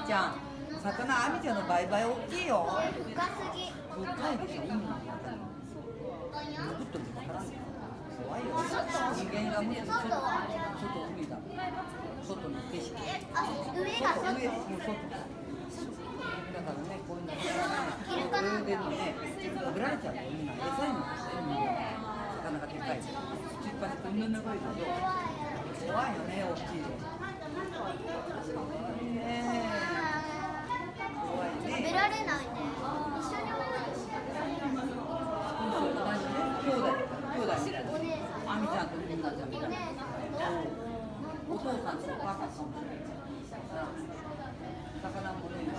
ちゃん、魚あみちゃんの倍々大きいよ。 深すぎ。 深いでしょ、海の中に。潜ってもわからんよ。怖いよ。人間がもし外海だ。外の景色。 上が外。 上もう外。だからね、こういうの泳いでるのね、食べられちゃうよ。みんな餌になって魚がでかい。引っ張ってこんな長いけど。怖いよね、大きいよ。怖いね。怖いね。 食べられないね。一緒に泳ぐ。 そう、同じね、兄弟みたいな。あみちゃんとみんなちゃんみたいな。お父さんとお母さんと。魚もね。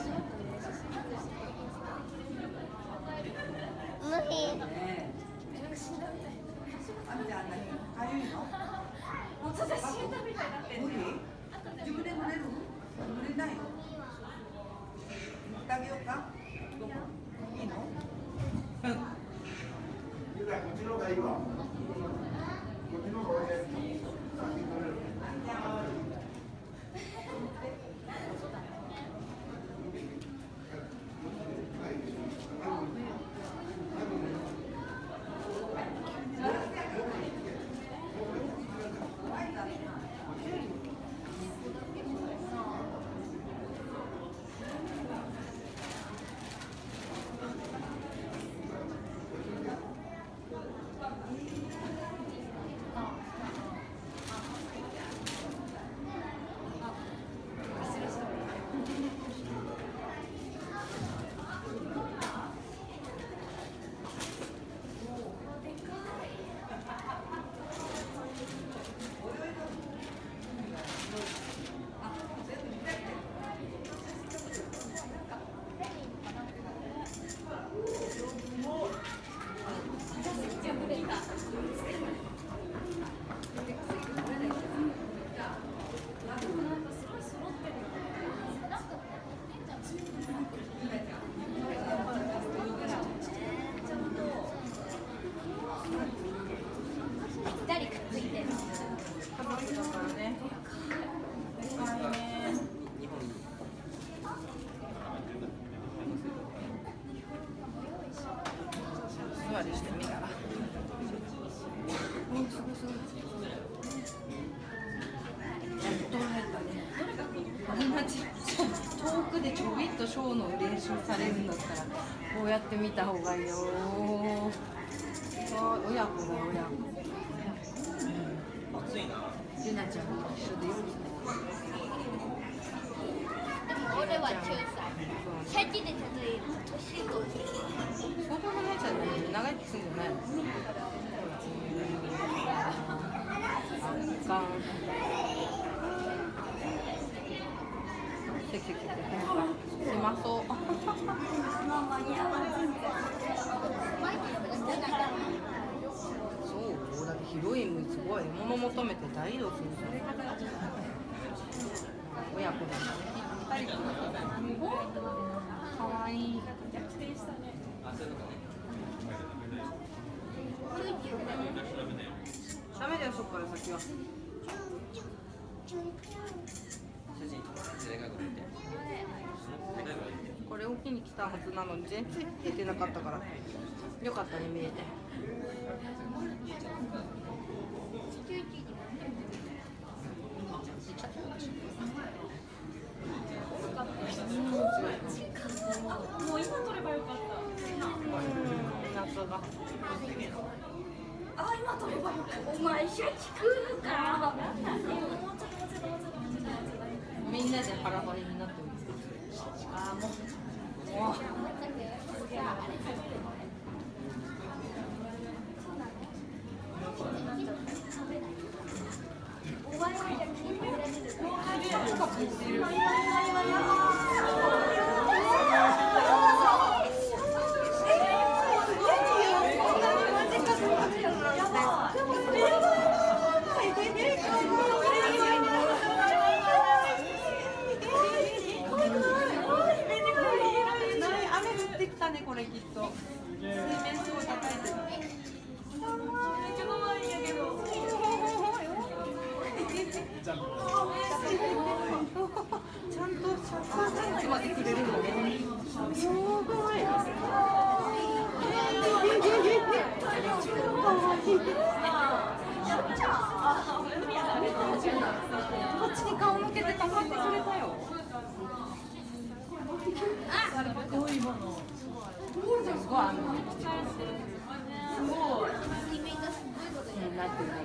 無理。 ね。あみちゃん、何かゆいの？ 本当だ、死んだみたいになってる。 無理？自分で乗れる？乗れないの？乗ってあげようか？どこ？いいの？ こっちの方がいいわ。こっちの方がいいです。 座りしてみたら。すごいすごい。やっと入ったね。こんなちっちゃい遠くでちょびっとショーの練習されるんだったらこうやって見た方がいいよ。親子だ親子。 暑いな。 ゆなちゃんと一緒でよく。 俺は9歳。シャチで例える年子。 相当長いじゃない。長生きするんじゃないの？あかん。せきせきせき。狭そう。そう、だってヒロインもすごい物求めて大移動するじゃん。親子で。かわいい。ダメだよ、そこから先は。これを機に来たはずなのに全然出てなかったからよかったね、見えて。 もう今撮ればよかった。 夏が。 あ、今撮ればよかった。 お前シャチ食うか。 もうちょっと待って。 みんなでハラハラになってる。ああ、もう。 お前は焼き肉やってる。 雨降ってきたね、これきっと。 こっちに顔向けてたまってくれたよ。すごいもの。すごいあの。すごい。 水面がすごいことになってる。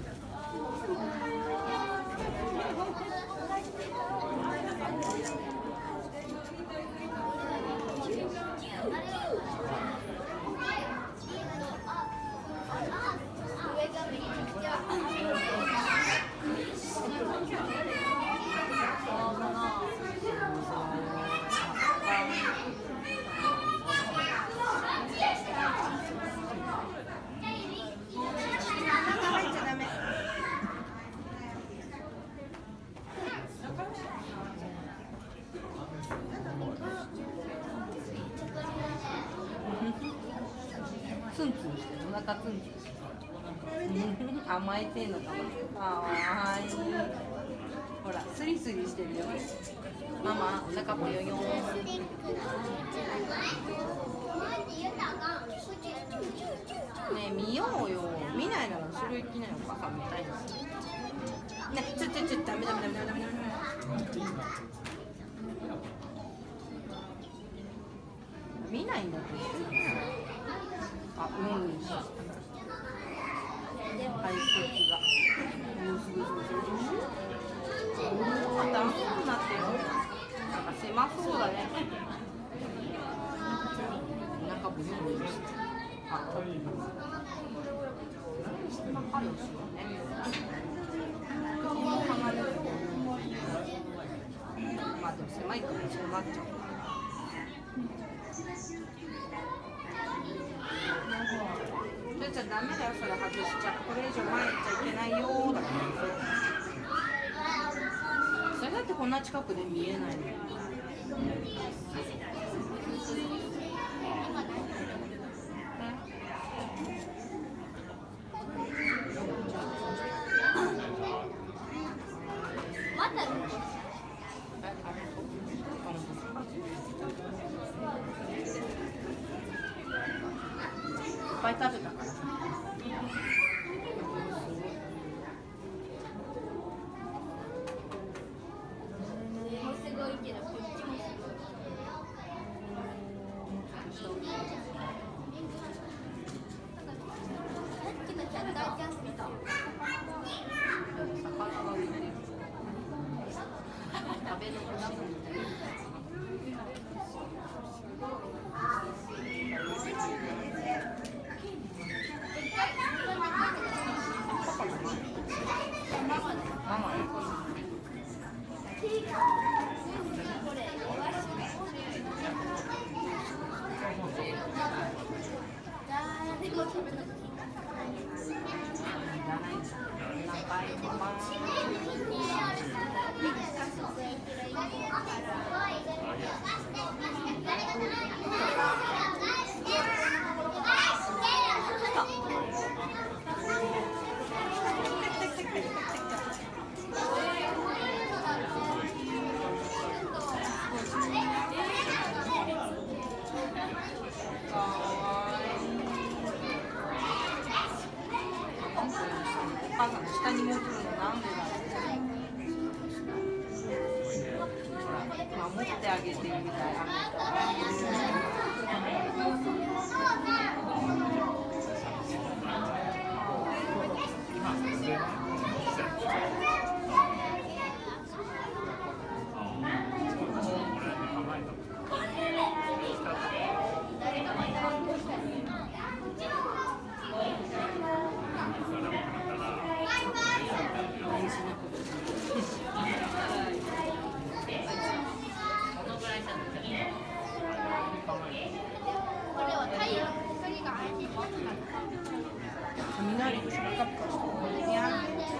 ツンツンしてる、お腹ツンツンしてる。甘えてんのかな。かわいい。ほら、スリスリしてるよ。ママ、お腹ぽよよ。ねえ、見ようよ。見ないなら後ろ行きなよ。バカみたいな。ね、ダメダメダメダメダメ。見ないんだけど。あ、うん。排泄が。ダメになってる。なんか狭そうだね。お腹ブヨブヨして。あ、仲良しだね。首も離れる。まあでも狭いからそうなっちゃう。じゃあダメだよ、それ外しちゃ。これ以上前行っちゃいけないよだから。それだってこんな近くで見えないの。いっぱい食べたからさ。 すごいけど、こっちもすごい。さっきのキャッターチャンス見た。 魚が浮いてる。食べの果物みたいな。ママね。お母さん下に持つのなんでだろう。守ってあげてるみたいな。雷でピカピカしてるね。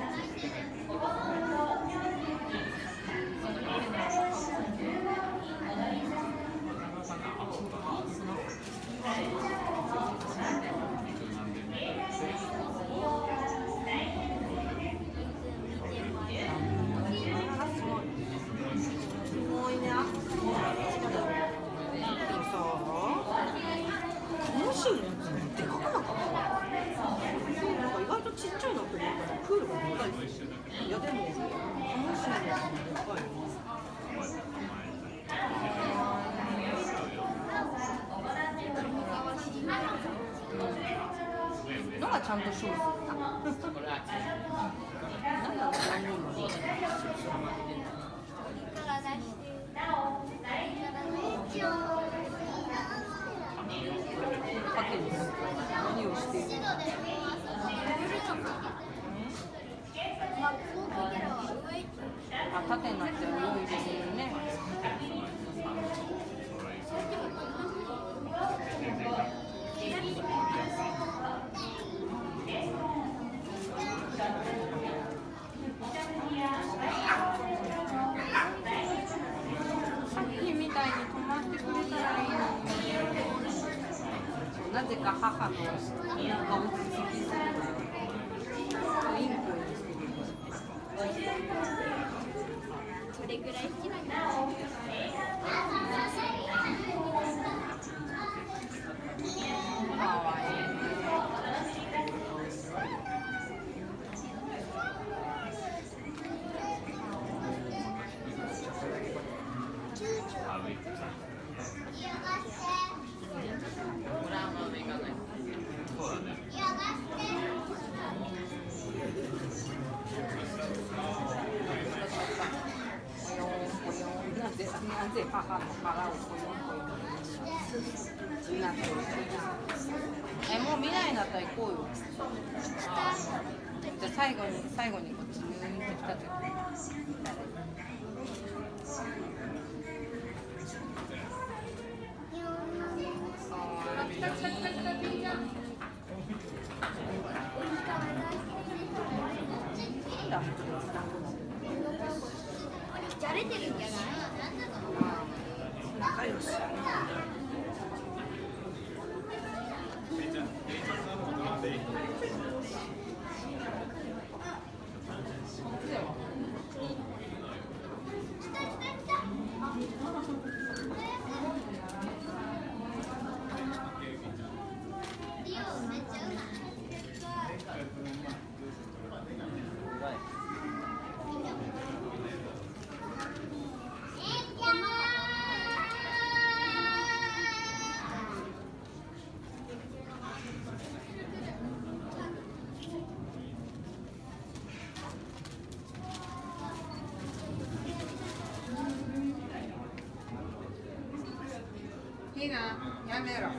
すごいね。でもさ、楽しいのやつでかくなかった？ いやでも楽しいのがいっぱいあります。のがちゃんと勝負するな。なんだろう、何人も。かける。何をしているの。あ、縦になって泳いでるね。さっきみたいに止まってくれたらいいのに。なぜか母の背中を突きするのよ。インコにしてる。 それぐらい好きなんだ。かわいい。なぜ母の腹をこよんこよんなってる。もう見ないんだったら行こうよ。じゃあ最後にこっちに抜いてきたときじゃれてるんじゃない？ 仲良し。いいな、やめろ。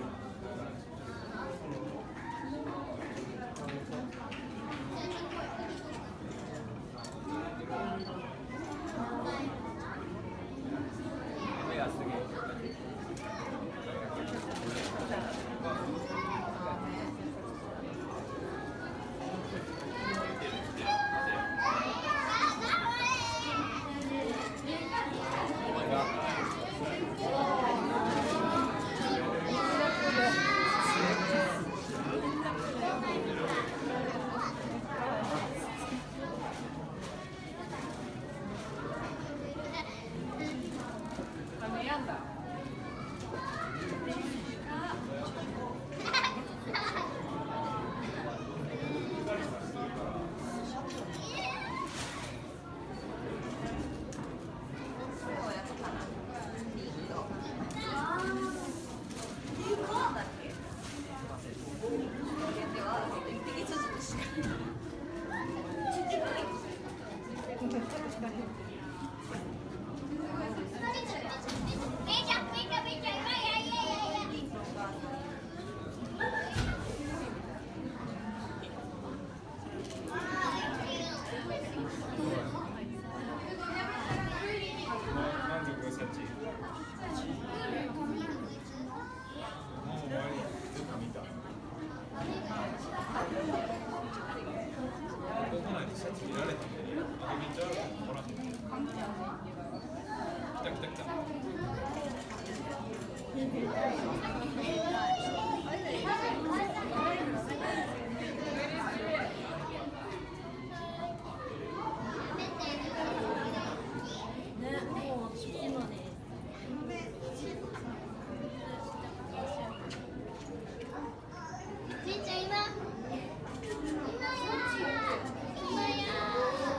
じいちゃん今や。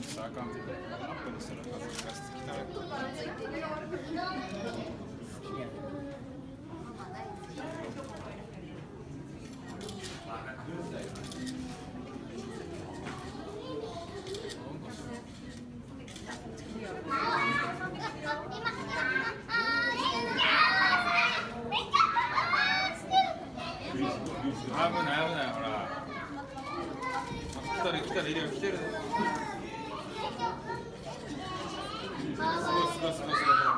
したらあかんって言うからアップにしたら画質汚い。危ない危ないほら。来たら入れよ来てる。すごいすご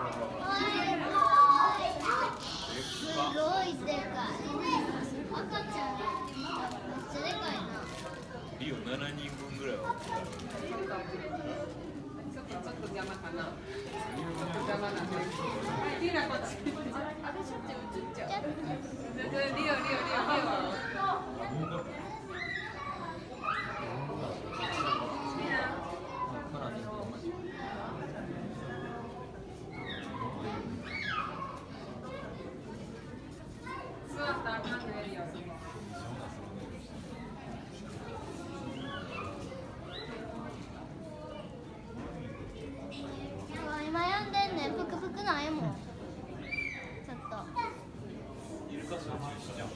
いでかい。赤ちゃんめっちゃでかいな。 リオ7人分ぐらいは。 ちょっと邪魔かな。邪魔なんで。リオこっち。あれしょっちゅう映っちゃう。リオ。座ったらあかんでリオ。 今読んでんねん。ぷくぷくないもん。ちょっと。 イルカショー中止じゃん。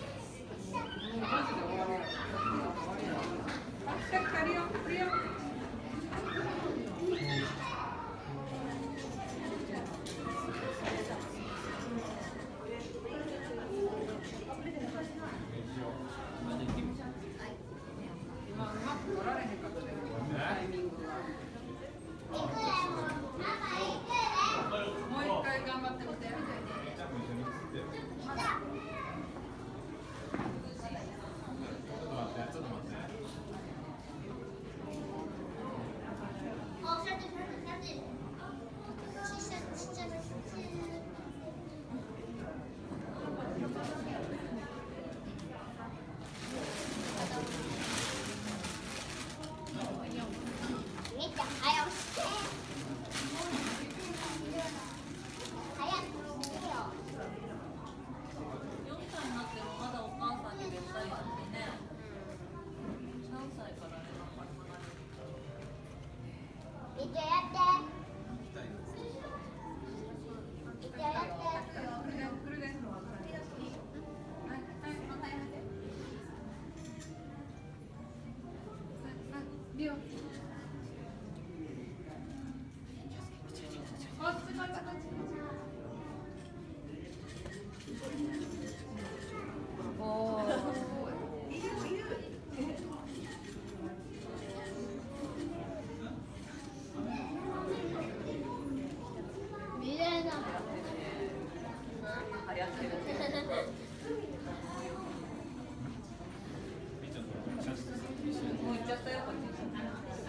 もう行っちゃったよこっち。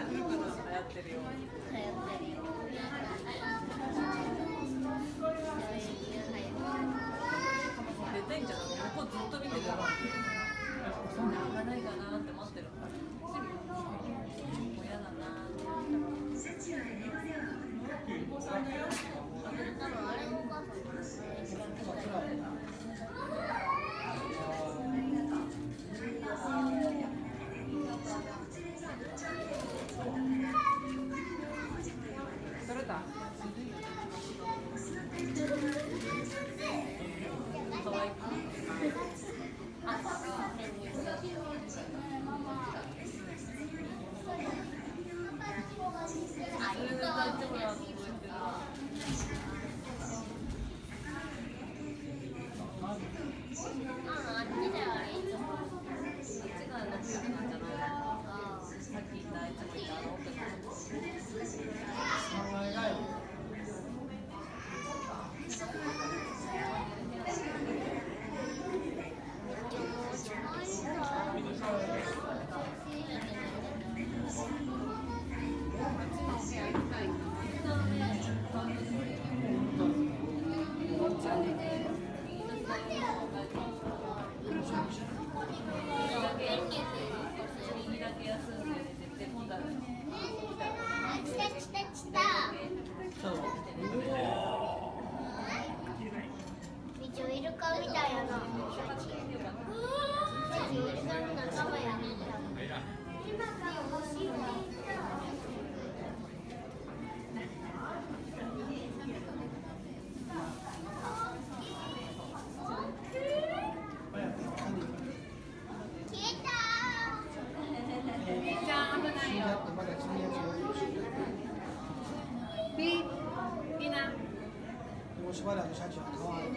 ピーピーナ我是把两个下去了，看完了。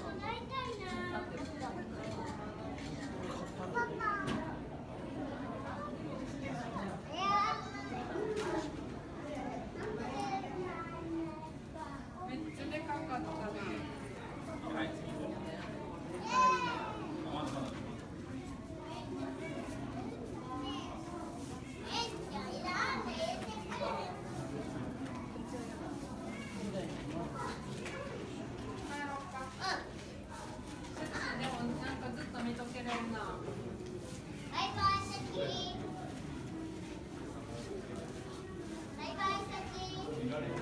めっちゃでかかったな。でもなんかずっと見とけれんな。 バイバイ先。バイバイ先。バイバイ。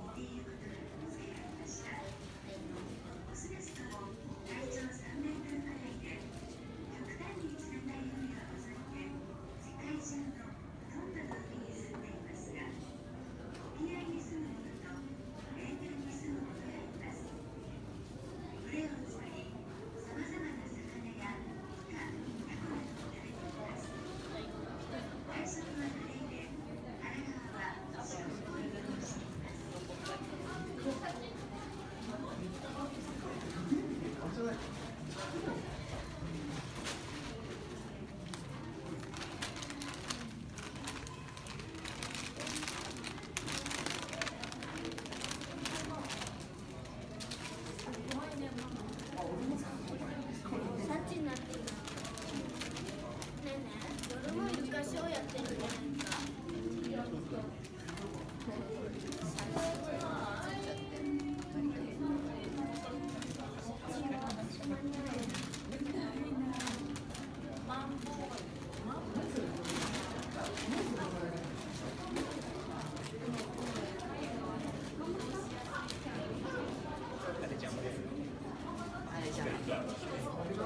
体長3メートル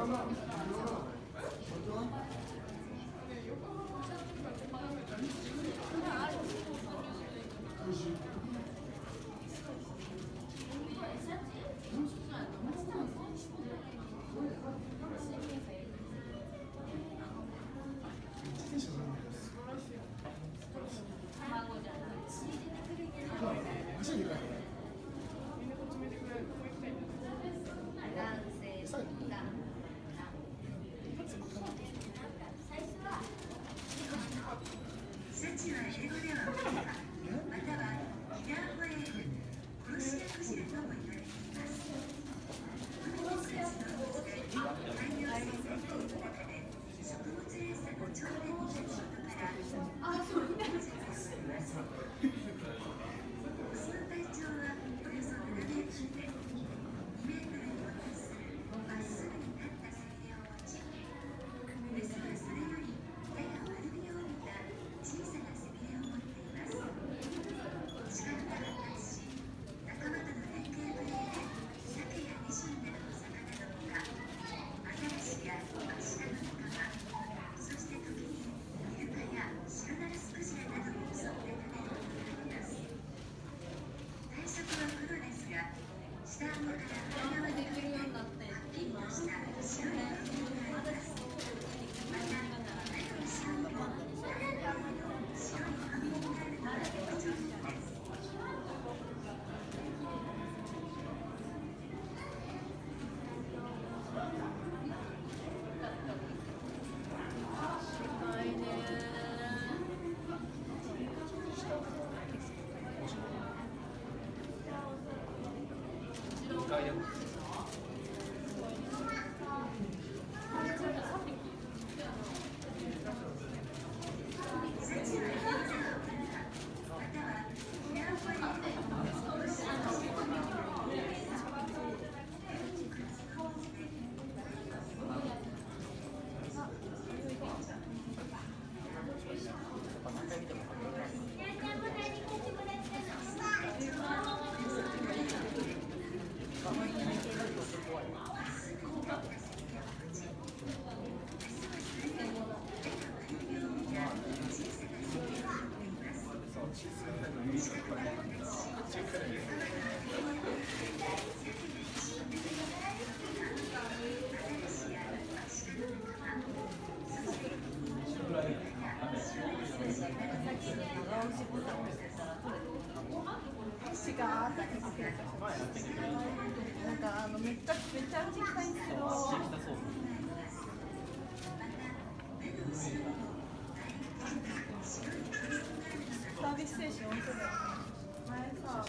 なんかめっちゃめちゃうち来たいんですけど。サービス精神本当だよね。前さ。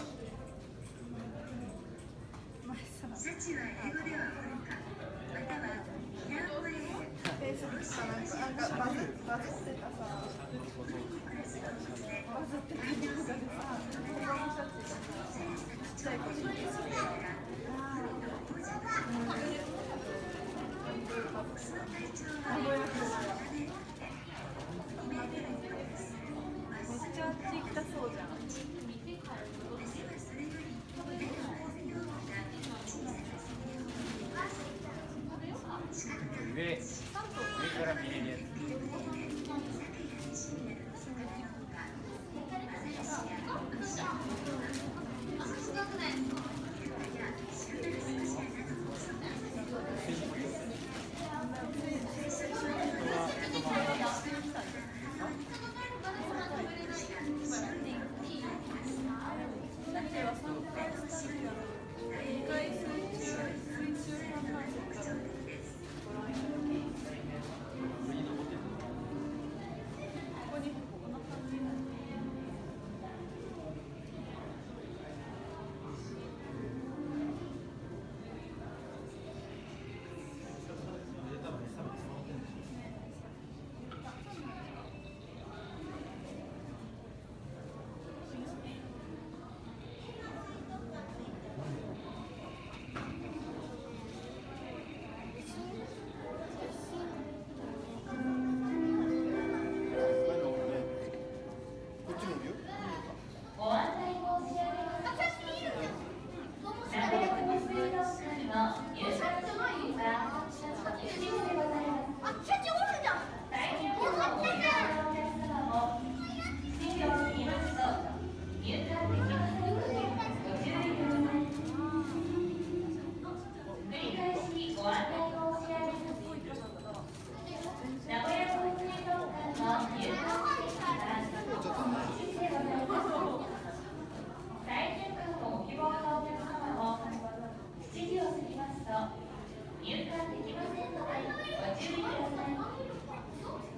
幸は英語ではフルか、またはイラン語英語。 フェイスブックかなんかバズってたさ。バズってた動画でさ、このシャツがさ、ちっちゃい子に。